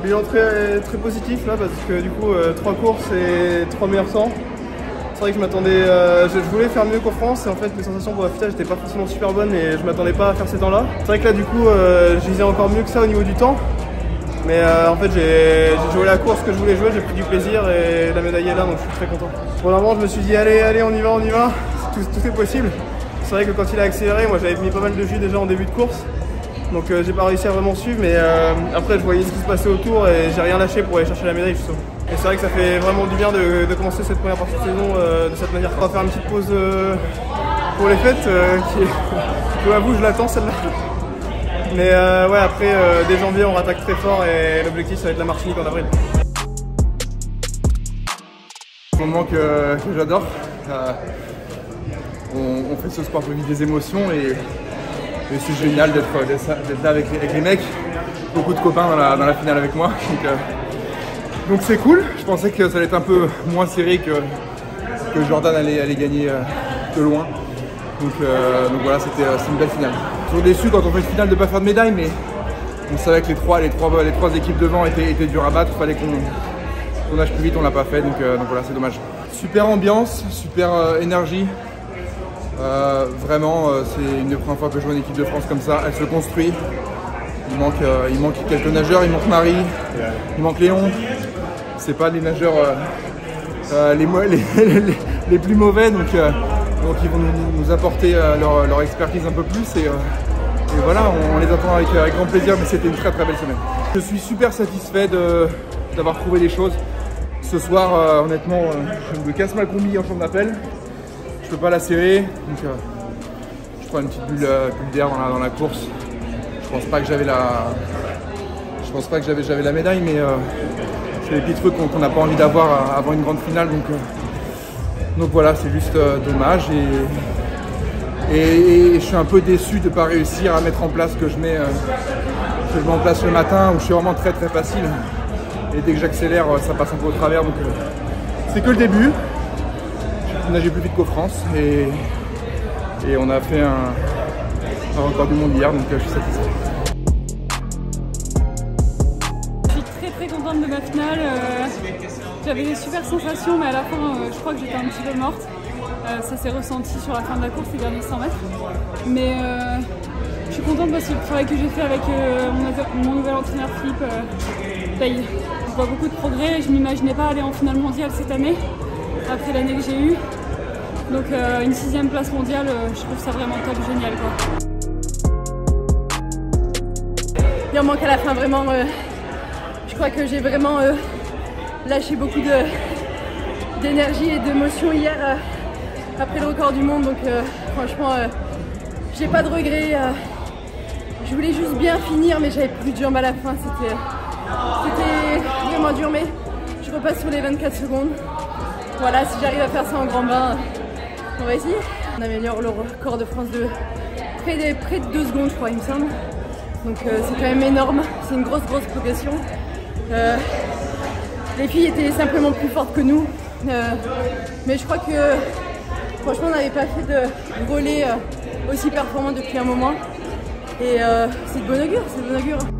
Bilan très positif là parce que du coup 3 courses et 3 meilleurs temps. C'est vrai que je m'attendais, je voulais faire mieux qu'en France et en fait mes sensations pour la FITA n'étaient pas forcément super bonnes et je m'attendais pas à faire ces temps là. C'est vrai que là du coup je visais encore mieux que ça au niveau du temps. Mais en fait j'ai joué la course que je voulais jouer, j'ai pris du plaisir et la médaille est là donc je suis très content. Pour le moment je me suis dit allez on y va, tout est possible. C'est vrai que quand il a accéléré, moi j'avais mis pas mal de jus déjà en début de course. Donc j'ai pas réussi à vraiment suivre mais après je voyais ce qui se passait autour et j'ai rien lâché pour aller chercher la médaille justement. Et c'est vrai que ça fait vraiment du bien de commencer cette première partie de saison de cette manière. On va faire une petite pause pour les fêtes je l'avoue je l'attends celle-là. Mais ouais après dès janvier on rattaque très fort et l'objectif ça va être la Martinique en avril. Un moment que j'adore. On fait ce sport pour vivre des émotions et c'est génial d'être là avec les mecs. Beaucoup de copains dans la finale avec moi. Donc c'est cool. Je pensais que ça allait être un peu moins serré que Jordan allait gagner de loin. Donc voilà, c'est une belle finale. Toujours déçu quand on fait une finale de ne pas faire de médaille, mais on savait que les trois équipes devant étaient dures à battre. Il fallait qu'on nage plus vite, on l'a pas fait. Donc voilà, c'est dommage. Super ambiance, super énergie. Vraiment, c'est une des premières fois que je vois une équipe de France comme ça. Elle se construit. Il manque quelques nageurs. Il manque Marie. Il manque Léon. C'est pas les nageurs les plus mauvais. Donc ils vont nous apporter leur expertise un peu plus. Et voilà, on les attend avec grand plaisir. Mais c'était une très belle semaine. Je suis super satisfait d'avoir trouvé des choses. Ce soir, honnêtement, je me casse ma combi en chambre d'appel. Je peux pas la serrer, donc je prends une petite bulle d'air dans la course. Je pense pas que j'avais la médaille, mais c'est des petits trucs qu'on n'a pas envie d'avoir avant une grande finale, donc voilà, c'est juste dommage et je suis un peu déçu de ne pas réussir à mettre en place ce que je mets en place le matin où je suis vraiment très facile et dès que j'accélère ça passe un peu au travers, donc c'est que le début. Nager plus vite qu'aux France et on a fait un record du monde hier, donc je suis satisfait. Je suis très contente de ma finale. J'avais des super sensations mais à la fin je crois que j'étais un petit peu morte. Ça s'est ressenti sur la fin de la course, les derniers 100 mètres. Mais je suis contente parce que le travail que j'ai fait avec mon nouvel entraîneur Philippe paye. Je vois beaucoup de progrès, je ne m'imaginais pas aller en finale mondiale cette année après l'année que j'ai eue. Donc une 6e place mondiale, je trouve ça vraiment top, génial quoi. Il en manque à la fin vraiment, je crois que j'ai vraiment lâché beaucoup d'énergie et d'émotion hier après le record du monde, donc franchement j'ai pas de regrets, je voulais juste bien finir mais j'avais plus de jambes à la fin, c'était vraiment dur mais je repasse sur les 24 secondes. Voilà, si j'arrive à faire ça en grand bain, on va essayer. On améliore le record de France de près de 2 secondes, je crois, il me semble. Donc c'est quand même énorme, c'est une grosse progression. Les filles étaient simplement plus fortes que nous. Mais je crois que franchement on n'avait pas fait de relais aussi performant depuis un moment. Et c'est de bon augure,